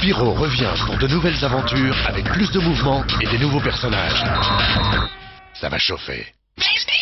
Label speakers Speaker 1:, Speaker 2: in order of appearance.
Speaker 1: Spyro revient pour de nouvelles aventures avec plus de mouvements et des nouveaux personnages. Ça va chauffer.